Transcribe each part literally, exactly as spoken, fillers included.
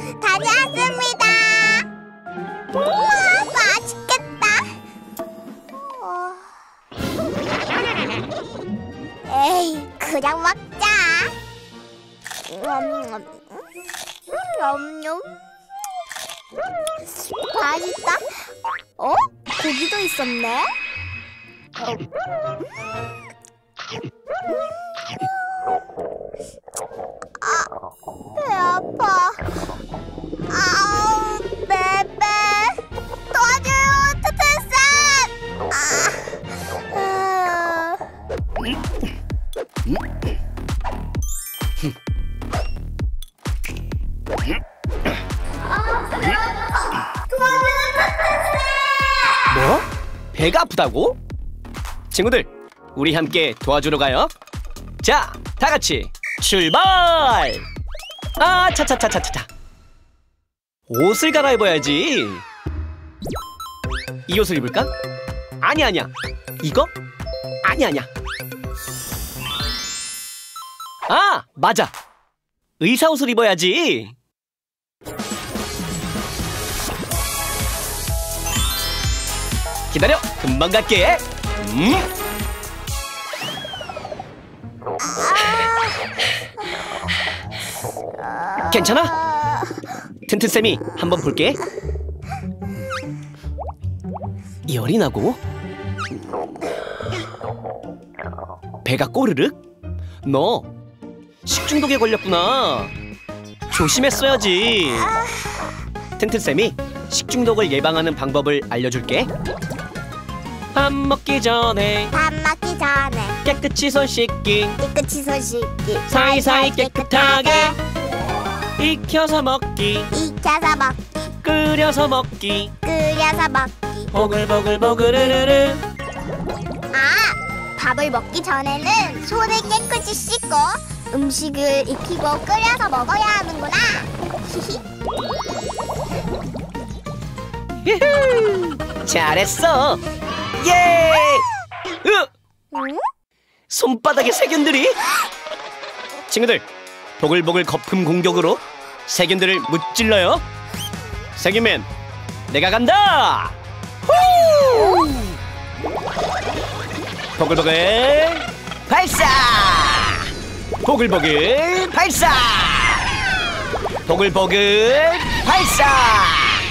다녀왔습니다. 우와, 맛있겠다. 어... 에이, 그냥 먹자. 음, 음, 맛있다. 어? 고기도 있었네. 아, 배 아파. 아우, 베베. 도와줘요, 테테쌤. 아, 아. 뭐? 배가 아프다고? 친구들, 우리 함께 도와주러 가요. 자, 다 같이 출발! 아, 차차차차차차. 옷을 갈아입어야지. 이 옷을 입을까? 아니 아니야. 이거? 아니 아니야. 아, 맞아. 의사 옷을 입어야지. 기다려, 금방 갈게. 음? 괜찮아? 튼튼쌤이 한번 볼게. 열이 나고 배가 꼬르륵? 너 식중독에 걸렸구나. 조심했어야지. 튼튼쌤이 식중독을 예방하는 방법을 알려줄게. 밥 먹기 전에 밥 먹기 전에 깨끗이 손 씻기, 깨끗이 손 씻기, 사이사이 깨끗하게 익혀서 먹기, 익혀서 먹기, 끓여서 먹기, 끓여서 먹기, 보글보글 으르르. 아, 밥을 먹기 전에는 손을 깨끗이 씻고 음식을 익히고 끓여서 먹어야 하는구나. 잘했어. 예! 으! 응? 손바닥에 세균들이. 친구들, 보글보글 거품 공격으로 세균들을 무찔러요. 세균맨, 내가 간다. 후! 보글보글 발사. 보글보글 발사. 보글보글 발사.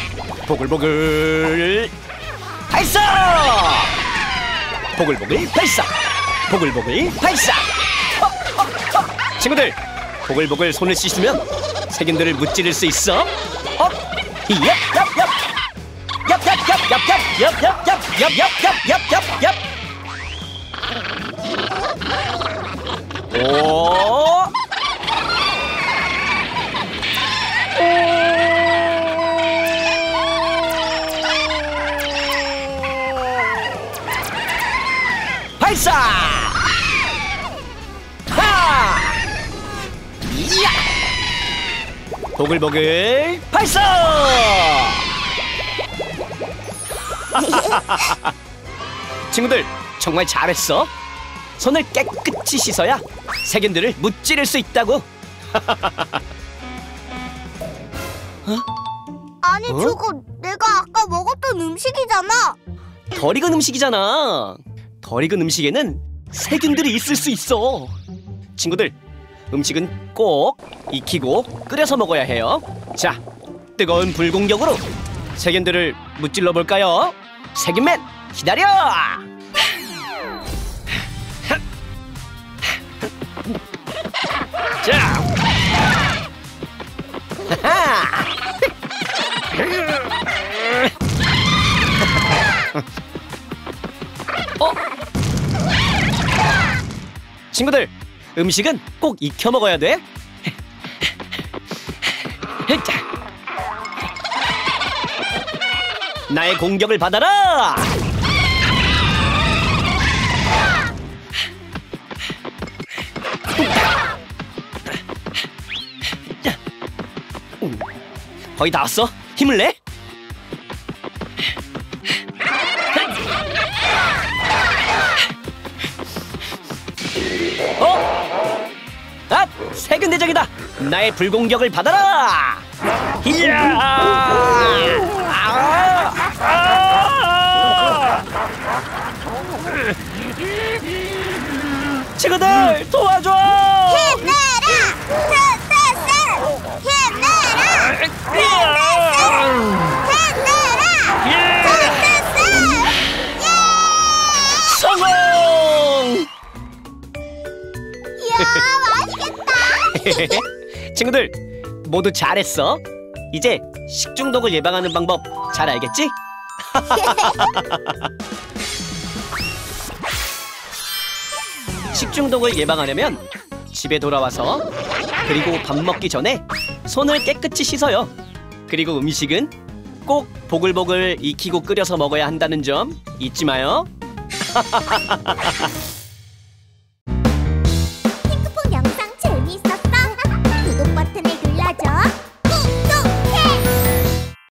보글보글 발사. 보글보글 발사. 보글보글 발사. 어, 어, 어. 친구들, 보글보글 손을 씻으면 세균들을 무찌를 수 있어. 어? 얍, 얍, 얍. 얍, 얍, 얍, 얍, 얍, 얍, 얍, 얍, 얍, 얍, 얍, 얍. 오. 발사! 하! 이야! 보글보글 발사! 친구들, 정말 잘했어. 손을 깨끗이 씻어야 세균들을 무찌를 수 있다고. 어? 아니, 어? 저거 내가 아까 먹었던 음식이잖아. 덜 익은 음식이잖아. 덜 익은 음식에는 세균들이 있을 수 있어. 친구들, 음식은 꼭 익히고 끓여서 먹어야 해요. 자, 뜨거운 불 공격으로 세균들을 무찔러 볼까요? 세균맨, 기다려! 자, 어? 친구들, 음식은 꼭 익혀 먹어야 돼. 나의 공격을 받아라. 거의 다 왔어. 힘을 내. 어? 아, 세균 대장이다. 나의 불공격을 받아라. 이야! 아! 아! 친구들 도와줘! 힘내라! 셋셋셋! 힘내라! 힘내라! 셋셋셋! 예! 성공! 이야, 맛있겠다! 친구들 모두 잘했어. 이제 식중독을 예방하는 방법 잘 알겠지? 식중독을 예방하려면 집에 돌아와서 그리고 밥 먹기 전에 손을 깨끗이 씻어요. 그리고 음식은 꼭 보글보글 익히고 끓여서 먹어야 한다는 점 잊지 마요.